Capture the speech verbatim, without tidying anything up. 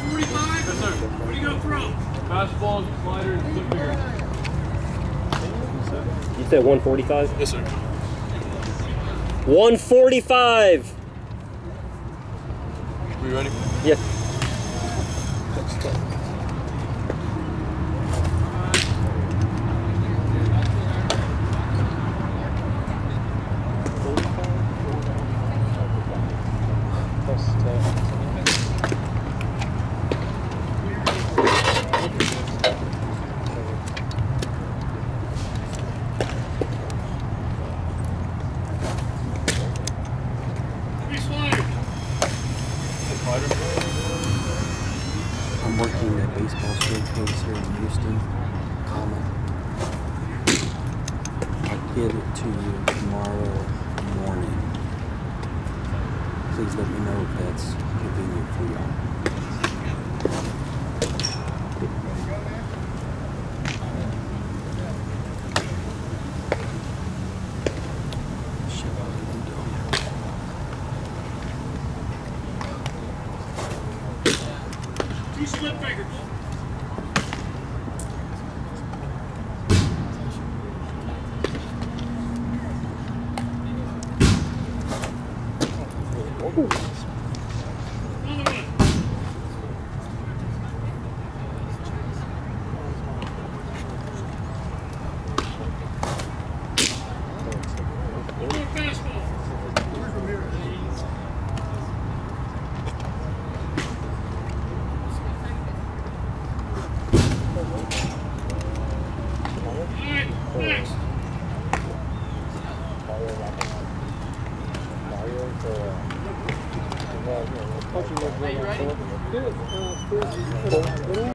forty-five? Yes, sir. What do you go throw? Fastballs, sliders, flip fingers. You said one forty-five? Yes, sir. one forty-five! We ready? Yeah. I'm working at baseball showcase here in Houston. Um, I'll get it to you tomorrow morning. Please let me know if that's convenient for y'all. Two slip fingers. Next. Are you ready?